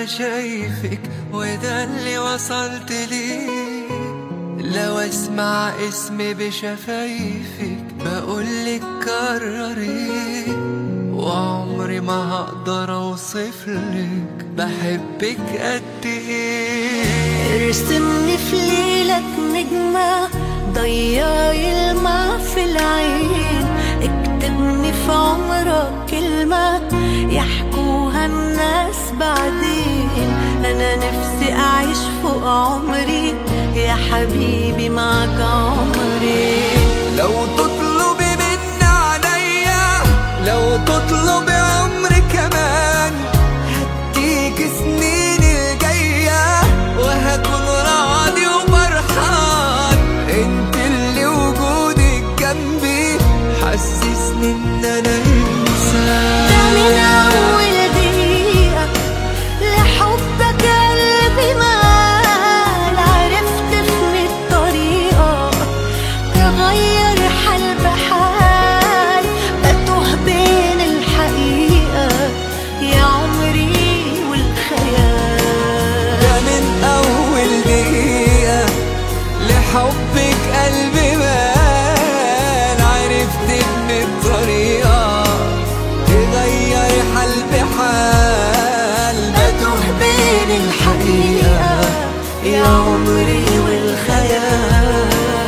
انا شايفك وده اللي وصلت ليه. لو اسمع اسمي بشفايفك بقولك كرري، وعمري ما هقدر اوصفلك بحبك قد ايه. ارسمني في ليلك نجمة ضيعي الماء في العين، اكتبني في عمرك كلمة يحكوها الناس بعدين. انا نفسي اعيش فوق عمري يا حبيبي معك عمري. لو تطلبي مني عليا، لو تطلبي عمري كمان، هديك سنين الجاية وهكون راضي وفرحان. انت اللي وجودك جنبي حسسني ان انا انسان. ده من اول دقيقة لحبك قلبي مال، عرفت في الطريقة تغير حال بحال، بتوه بين الحقيقة يا عمري والخيال. ده من اول دقيقة لحبك قلبي مال، عرفت ان الطريقة تغير حال بحال، بتوه بين الحقيقة يا عمري والخيال.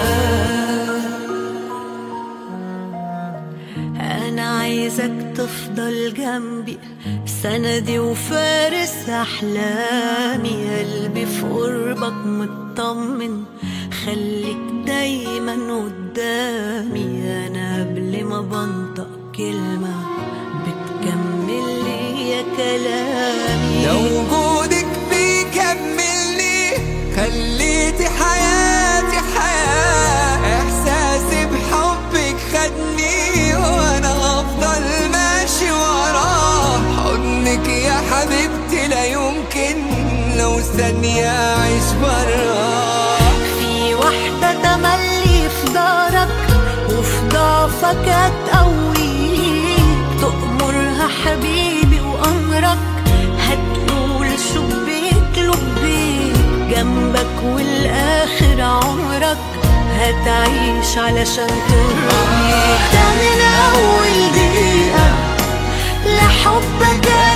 أنا عايزك تفضل جنبي سندي وفارس أحلامي، قلبي في قربك مطمن خليك دايما قدامي. أنا قبل ما بنطق كلمة بتكمل لي يا كلامي. لو وجودك بيكملني خليتي حياتي حياة، احساسي بحبك خدني وانا هفضل ماشي وراه. حضنك يا حبيبتي لا يمكن لو ثانية اعيش براه. في واحدة تملي في دارك وفي ضعفك هتقويك، تأمرها حبيبي وأمرك هتقول شبيك لبيك، جنبك والآخر عمرك هتعيش علشان ترضيك. ده من أول دقيقة لحبك